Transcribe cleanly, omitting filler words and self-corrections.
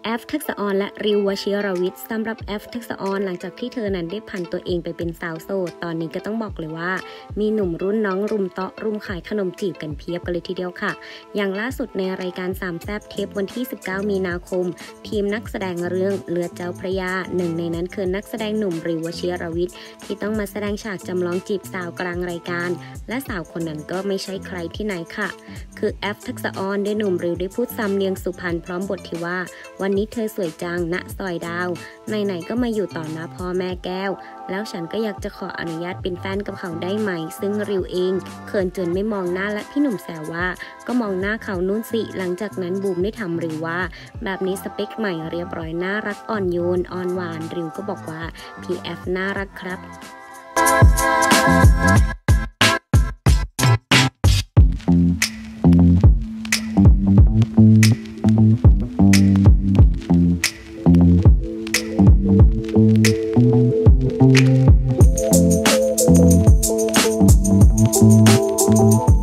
แอฟทักษะออนและริววชิรวิทย์สำหรับแอฟทักษะออนหลังจากที่เธอนั้นได้ผันตัวเองไปเป็นสาวโสดตอนนี้ก็ต้องบอกเลยว่ามีหนุ่มรุ่นน้องรุมเตาะรุมขายขนมจีบกันเพียบกันเลยทีเดียวค่ะอย่างล่าสุดในรายการสามแซ่บเทปวันที่19มีนาคมทีมนักแสดงเรื่องเลือดเจ้าพระยาหนึ่งในนั้นคือนักแสดงหนุ่มริววชิรวิทย์ที่ต้องมาแสดงฉากจำลองจีบสาวกลางรายการและสาวคนนั้นก็ไม่ใช่ใครที่ไหนค่ะคือแอฟทักษะออนได้หนุ่มริวได้พูดซ้ำเนียงสุพรรณพร้อมบทที่ว่าวันนี้เธอสวยจังณซอยดาวไหนๆก็มาอยู่ต่อหน้าพ่อแม่แก้วแล้วฉันก็อยากจะขออนุญาตเป็นแฟนกับเขาได้ไหมซึ่งริวเองเขินจนไม่มองหน้าและพี่หนุ่มแซวว่าก็มองหน้าเขานู่นสิหลังจากนั้นบูมได้ทำริวว่าแบบนี้สเปคใหม่เรียบร้อยน่ารักอ่อนโยนอ่อนหวานริวก็บอกว่าพี่แอฟน่ารักครับ Thank you.